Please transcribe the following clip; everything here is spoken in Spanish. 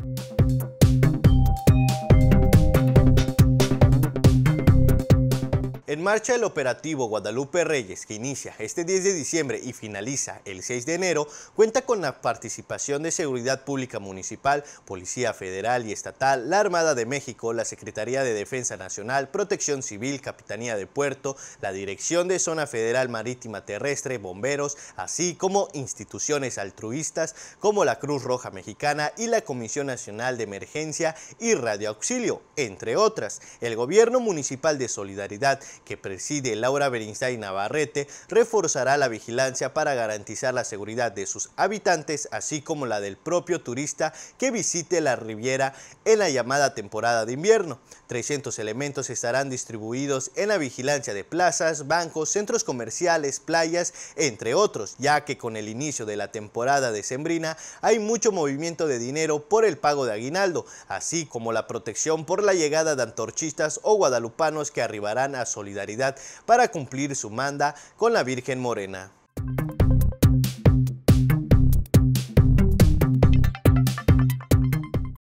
En marcha el operativo Guadalupe Reyes, que inicia este 10 de diciembre y finaliza el 6 de enero, cuenta con la participación de Seguridad Pública Municipal, Policía Federal y Estatal, la Armada de México, la Secretaría de Defensa Nacional, Protección Civil, Capitanía de Puerto, la Dirección de Zona Federal Marítima Terrestre, bomberos, así como instituciones altruistas como la Cruz Roja Mexicana y la Comisión Nacional de Emergencia y Radioauxilio, entre otras. El Gobierno Municipal de Solidaridad, que preside Laura Beristain Navarrete, reforzará la vigilancia para garantizar la seguridad de sus habitantes, así como la del propio turista que visite la Riviera en la llamada temporada de invierno. 300 elementos estarán distribuidos en la vigilancia de plazas, bancos, centros comerciales, playas, entre otros, ya que con el inicio de la temporada decembrina hay mucho movimiento de dinero por el pago de aguinaldo, así como la protección por la llegada de antorchistas o guadalupanos que arribarán a Solidaridad para cumplir su manda con la Virgen Morena.